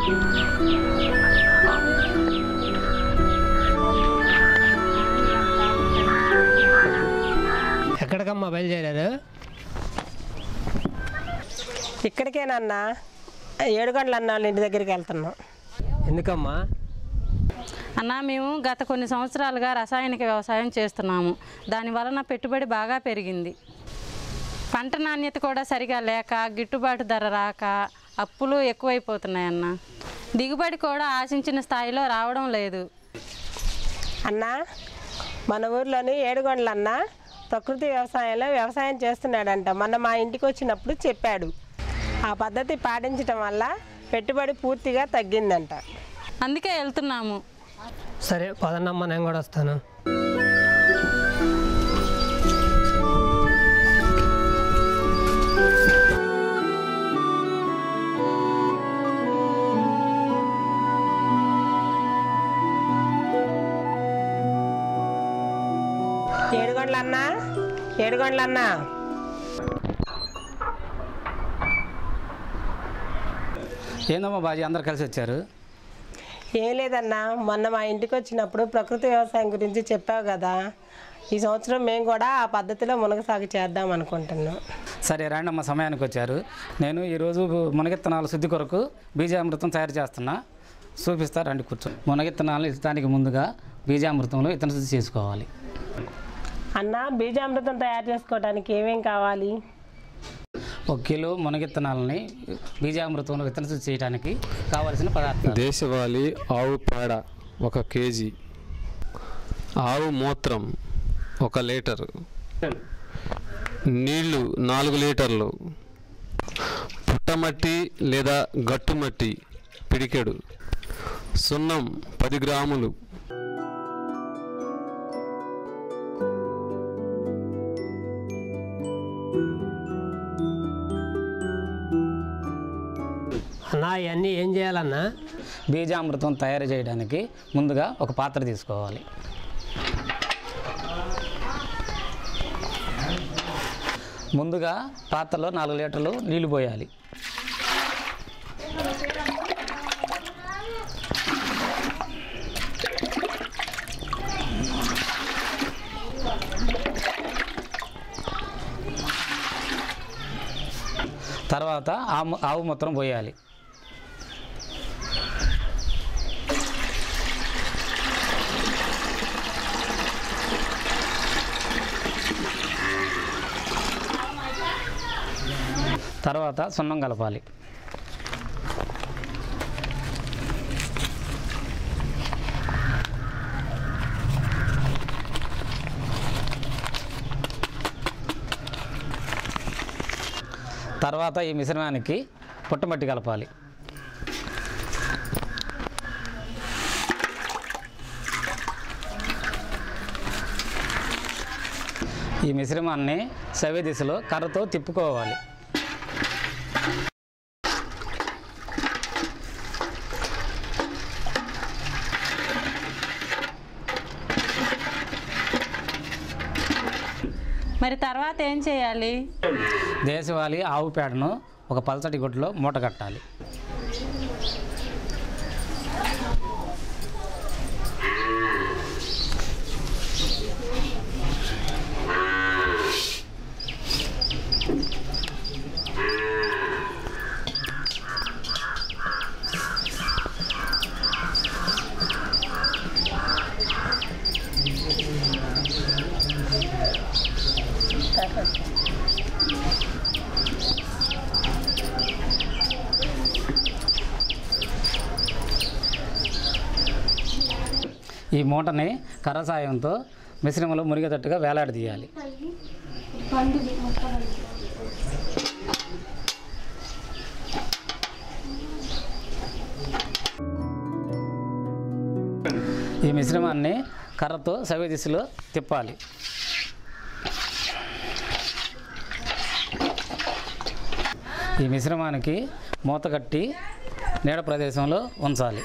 ఎక్కడికమ్మా బయలుదేరారు? ఇక్కడికేనన్నా 7 గంటల అన్న వాళ్ళ ఇంటి దగ్గరికి వెళ్తున్నాం. ఎందుకమ్మా? అన్న మేము గత కొన్ని సంవత్సరాలుగా రసాయనిక వ్యవసాయం చేస్తున్నాము. దాని వలన పెట్టుబడి బాగా పెరిగింది. పంట నాణ్యత కూడా సరిగా లేక గిట్టుబాటు ధర రాక అప్పులు ఎక్కువైపోతున్నాయన్న. దిగుబడి కూడా ఆశించిన స్థాయిలో రావడం లేదు. అన్న మన ఊర్లోని 7 గంటల అన్న ప్రకృతి వ్యవసాయంలో వ్యవసాయం చేస్తున్నాడంట. మొన్న మా ఇంటికి వచ్చినప్పుడు చెప్పాడు. ఆ పద్ధతి పాటించడం వల్ల పెట్టుబడి పూర్తిగా తగ్గిందంట. అందుకే వెళ్తున్నాము. సరే పదన్నమ్మ, నేను కూడా వస్తాను. ఏడుగొండ్లన్నా ఏందమ్మా బాజీ, అందరు కలిసి వచ్చారు? ఏం లేదన్నా, మొన్న మా ఇంటికి వచ్చినప్పుడు ప్రకృతి వ్యవసాయం గురించి చెప్పావు కదా. ఈ సంవత్సరం మేము కూడా ఆ పద్ధతిలో మునగ సాగు చేద్దాం అనుకుంటున్నాం. సరే రండమ్మ, సమయానికి వచ్చారు. నేను ఈరోజు మునగిత్తనాల శుద్ధి కొరకు బీజామృతం తయారు చేస్తున్నా, చూపిస్తా, రండి కూర్చో. మునగిత్తనాలు ఇచ్చడానికి ముందుగా బీజామృతంలో ఇత్తన శుద్ధి చేసుకోవాలి. అన్న, బీజామృతం తయారు చేసుకోవడానికి ఏమేం కావాలి? 1 కిలో మునగిత్తనాలని బీజామృతంలో విత్తన శుద్ధి చేయడానికి కావలసిన పదార్థాలు: దేశవాళీ ఆవు పేడ 1 కేజీ, ఆవు మూత్రం 1 లీటరు, నీళ్లు 4 లీటర్లు, పుట్టమట్టి లేదా గట్టుమట్టి పిడికెడు, సున్నం 10 గ్రాములు, అన్నా ఇవన్నీ ఏం చేయాలన్నా? బీజామృతం తయారు చేయడానికి ముందుగా ఒక పాత్ర తీసుకోవాలి. ముందుగా పాత్రలో 4 లీటర్లు నీళ్లు పోయాలి. తర్వాత ఆవు మూత్రం పోయాలి. తర్వాత సున్నం కలపాలి. తర్వాత ఈ మిశ్రమానికి పుట్టమట్టి కలపాలి. ఈ మిశ్రమాన్ని సవ్య దిశలో కర్రతో తిప్పుకోవాలి. మరి తర్వాత ఏం చేయాలి? దేశవాళీ ఆవు పేడను ఒక పల్చటి గుడ్డలో మూట కట్టాలి. ఈ మూటని కర్ర సాయంతో మిశ్రమంలో మునిగేటట్టుగా వేలాడదీయాలి. ఈ మిశ్రమాన్ని కర్రతో సవ్య దిశలో తిప్పాలి. ఈ మిశ్రమానికి మూత కట్టి నీడ ప్రదేశంలో ఉంచాలి.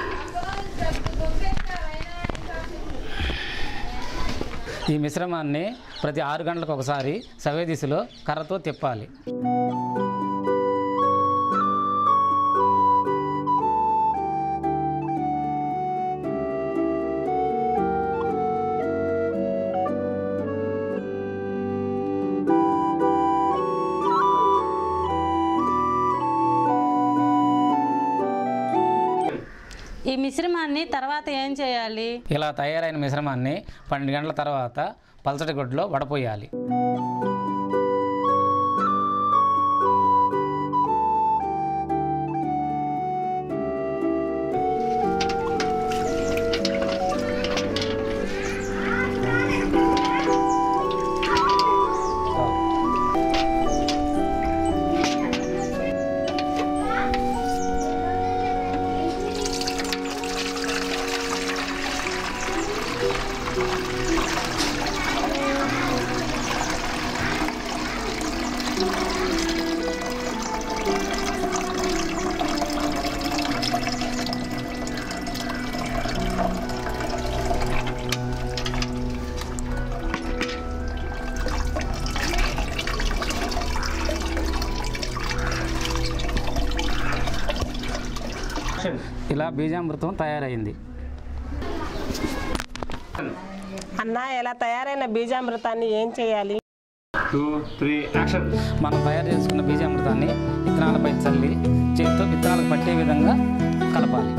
ఈ మిశ్రమాన్ని ప్రతి 6 గంటలకు ఒకసారి సవ్య దిశలో కర్రతో తిప్పాలి. ఈ మిశ్రమాన్ని తర్వాత ఏం చేయాలి? ఇలా తయారైన మిశ్రమాన్ని 12 గంటల తర్వాత పల్చటి గుడ్డలో వడపోయాలి. ఇలా బీజామృతం తయారైంది. అన్న, ఇలా తయారైన బీజామృతాన్ని ఏం చేయాలి? 2, 3 యాక్షన్. మనం తయారు చేసుకున్న బీజామృతాన్ని విత్తనాలపై చల్లి చేతితో విత్తనాలకు పట్టే విధంగా కలపాలి.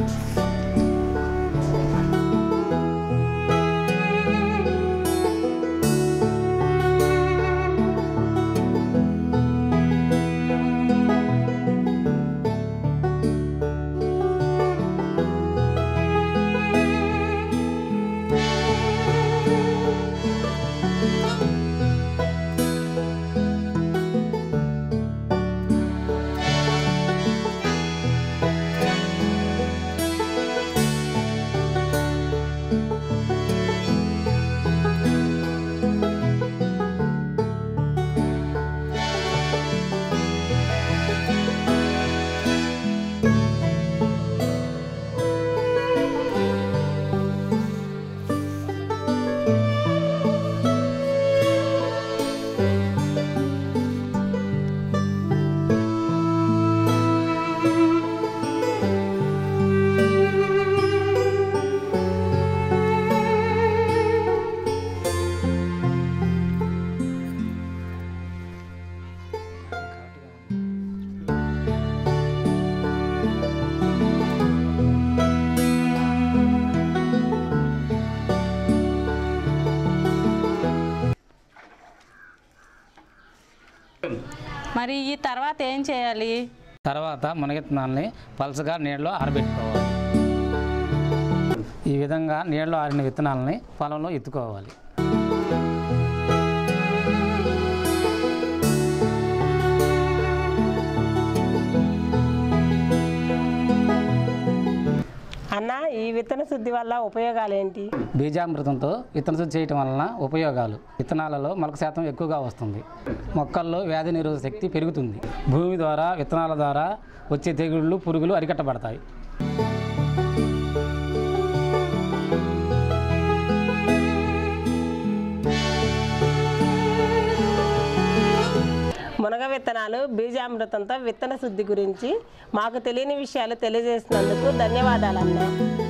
మరి ఈ తర్వాత ఏం చేయాలి? తర్వాత మునగెత్తనాల్ని పలసగా నీళ్ళలో ఆరబెట్టుకోవాలి. ఈ విధంగా నీళ్ళలో ఆరిన విత్తనాలని పొలంలో ఎత్తుకోవాలి. అన్న, ఈ విత్తన శుద్ధి వల్ల ఉపయోగాలు ఏంటి? బీజామృతంతో విత్తన శుద్ధి చేయటం వలన ఉపయోగాలు: విత్తనాలలో మొలక శాతం ఎక్కువగా వస్తుంది, మొక్కల్లో వ్యాధి నిరోధక శక్తి పెరుగుతుంది, భూమి ద్వారా విత్తనాల ద్వారా వచ్చే తెగుళ్ళు పురుగులు అరికట్టబడతాయి. మునగ విత్తనాలు బీజామృతంతో విత్తన శుద్ధి గురించి మాకు తెలియని విషయాలు తెలియజేసినందుకు ధన్యవాదాలు అన్న.